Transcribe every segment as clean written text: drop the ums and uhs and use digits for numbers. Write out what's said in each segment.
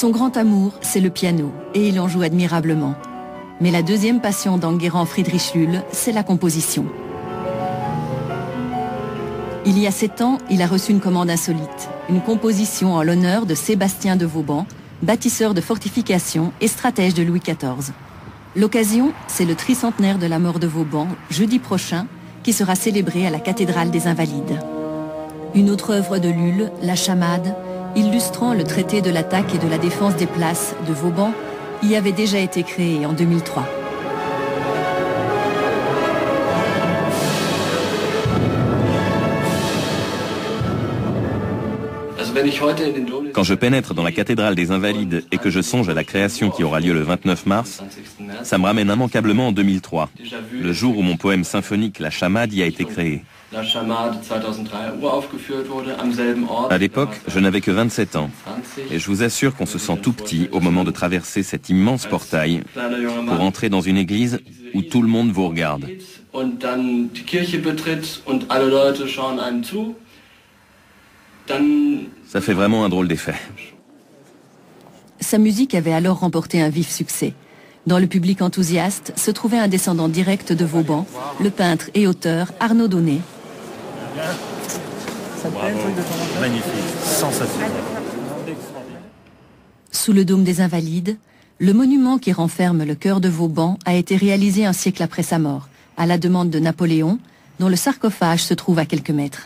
Son grand amour, c'est le piano, et il en joue admirablement. Mais la deuxième passion d'Enguerrand Friedrich Lüll, c'est la composition. Il y a 7 ans, il a reçu une commande insolite, une composition en l'honneur de Sébastien de Vauban, bâtisseur de fortifications et stratège de Louis XIV. L'occasion, c'est le tricentenaire de la mort de Vauban, jeudi prochain, qui sera célébré à la cathédrale des Invalides. Une autre œuvre de Lüll, La Chamade, illustrant le traité de l'attaque et de la défense des places de Vauban, y avait déjà été créée en 2003. Quand je pénètre dans la cathédrale des Invalides et que je songe à la création qui aura lieu le 29 mars, ça me ramène immanquablement en 2003, le jour où mon poème symphonique La Chamade y a été créé. À l'époque, je n'avais que 27 ans, et je vous assure qu'on se sent tout petit au moment de traverser cet immense portail pour entrer dans une église où tout le monde vous regarde. Ça fait vraiment un drôle d'effet. Sa musique avait alors remporté un vif succès. Dans le public enthousiaste se trouvait un descendant direct de Vauban, le peintre et auteur Arnaud Donnet. Magnifique, sensationnel. Sous le dôme des Invalides, le monument qui renferme le cœur de Vauban a été réalisé un siècle après sa mort, à la demande de Napoléon, dont le sarcophage se trouve à quelques mètres.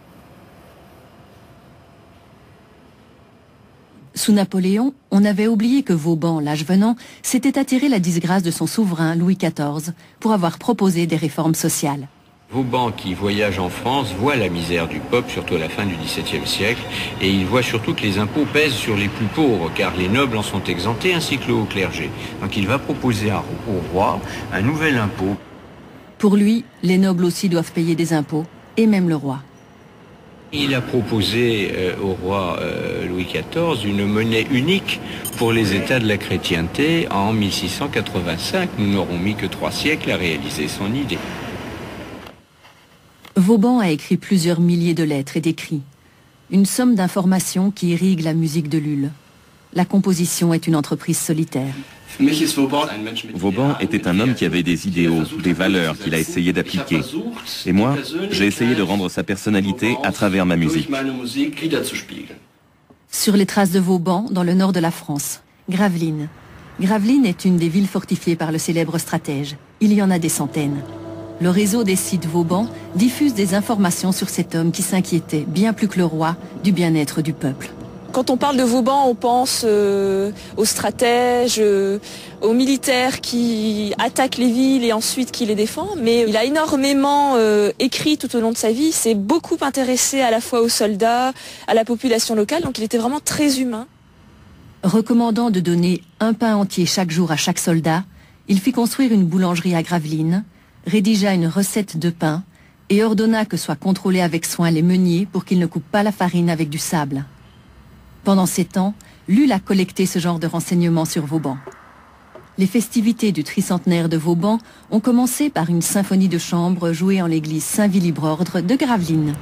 Sous Napoléon, on avait oublié que Vauban, l'âge venant, s'était attiré la disgrâce de son souverain Louis XIV pour avoir proposé des réformes sociales. Vauban, qui voyage en France, voit la misère du peuple, surtout à la fin du XVIIe siècle, et il voit surtout que les impôts pèsent sur les plus pauvres, car les nobles en sont exemptés, ainsi que le haut clergé. Donc il va proposer au roi un nouvel impôt. Pour lui, les nobles aussi doivent payer des impôts, et même le roi. Il a proposé au roi Louis XIV une monnaie unique pour les États de la chrétienté en 1685. Nous n'aurons mis que 3 siècles à réaliser son idée. Vauban a écrit plusieurs milliers de lettres et d'écrits. Une somme d'informations qui irrigue la musique de Lüll. La composition est une entreprise solitaire. Vauban était un homme qui avait des idéaux, des valeurs qu'il a essayé d'appliquer. Et moi, j'ai essayé de rendre sa personnalité à travers ma musique. Sur les traces de Vauban, dans le nord de la France, Gravelines. Gravelines est une des villes fortifiées par le célèbre stratège. Il y en a des centaines. Le réseau des sites Vauban diffuse des informations sur cet homme qui s'inquiétait, bien plus que le roi, du bien-être du peuple. Quand on parle de Vauban, on pense aux stratèges, aux militaires qui attaquent les villes et ensuite qui les défendent. Mais il a énormément écrit tout au long de sa vie. Il s'est beaucoup intéressé à la fois aux soldats, à la population locale. Donc il était vraiment très humain. Recommandant de donner un pain entier chaque jour à chaque soldat, il fit construire une boulangerie à Gravelines, rédigea une recette de pain et ordonna que soient contrôlés avec soin les meuniers pour qu'ils ne coupent pas la farine avec du sable. Pendant ces temps, Lüll a collecté ce genre de renseignements sur Vauban. Les festivités du tricentenaire de Vauban ont commencé par une symphonie de chambre jouée en l'église Saint-Willibrordre de Gravelines.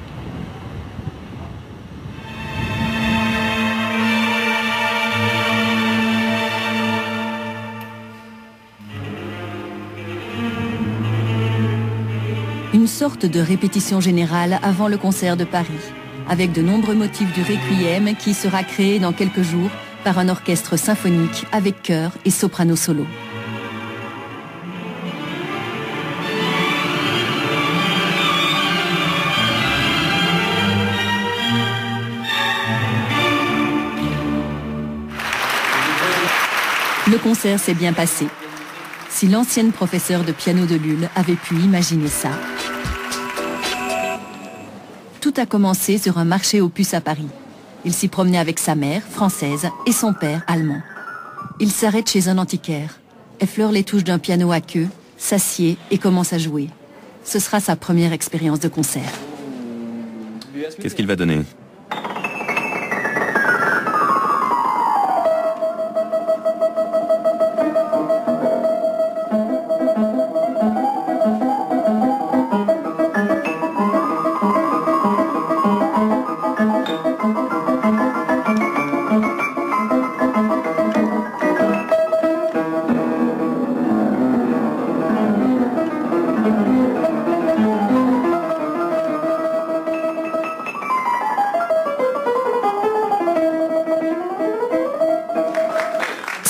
Une sorte de répétition générale avant le concert de Paris, avec de nombreux motifs du Requiem qui sera créé dans quelques jours par un orchestre symphonique avec chœur et soprano solo. Le concert s'est bien passé. Si l'ancienne professeure de piano de Lüll avait pu imaginer ça. Tout a commencé sur un marché aux puces à Paris. Il s'y promenait avec sa mère, française, et son père, allemand. Il s'arrête chez un antiquaire, effleure les touches d'un piano à queue, s'assied et commence à jouer. Ce sera sa première expérience de concert. Qu'est-ce qu'il va donner ?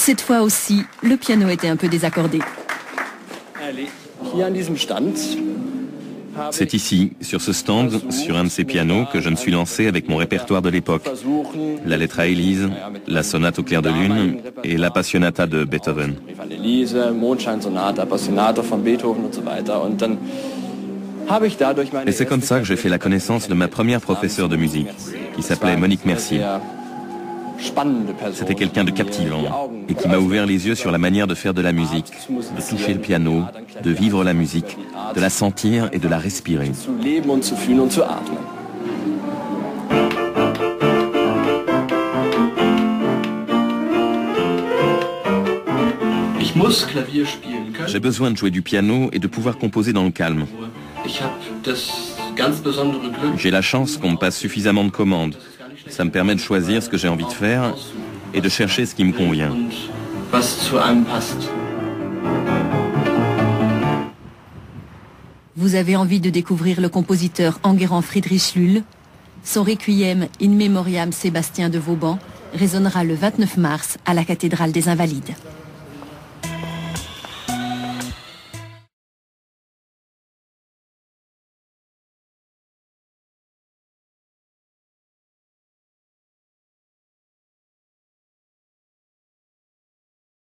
Cette fois aussi, le piano était un peu désaccordé. C'est ici, sur ce stand, sur un de ces pianos, que je me suis lancé avec mon répertoire de l'époque. La lettre à Élise, la sonate au clair de lune et la passionata de Beethoven. Et c'est comme ça que j'ai fait la connaissance de ma première professeure de musique, qui s'appelait Monique Mercier. C'était quelqu'un de captivant et qui m'a ouvert les yeux sur la manière de faire de la musique, de toucher le piano, de vivre la musique, de la sentir et de la respirer. J'ai besoin de jouer du piano et de pouvoir composer dans le calme. J'ai la chance qu'on me passe suffisamment de commandes. Ça me permet de choisir ce que j'ai envie de faire et de chercher ce qui me convient. Vous avez envie de découvrir le compositeur Enguerrand Friedrich Lüll? Son requiem In Memoriam Sébastien de Vauban résonnera le 29 mars à la cathédrale des Invalides.